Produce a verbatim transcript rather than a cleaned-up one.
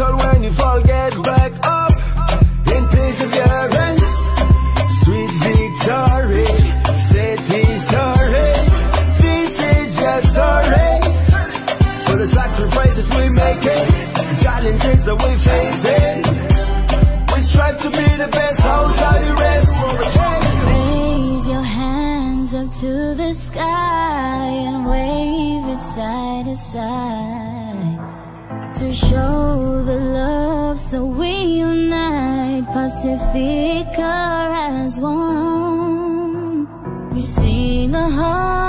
girl, when you fall, get back up in perseverance. Sweet victory, set history. This is your story. For the sacrifices we making, the challenges that we facing. We strive to be the best outside the rest. Raise your hands up to the sky and wave it side to side to show the love, so we unite. Pacifica as one. We sing a heart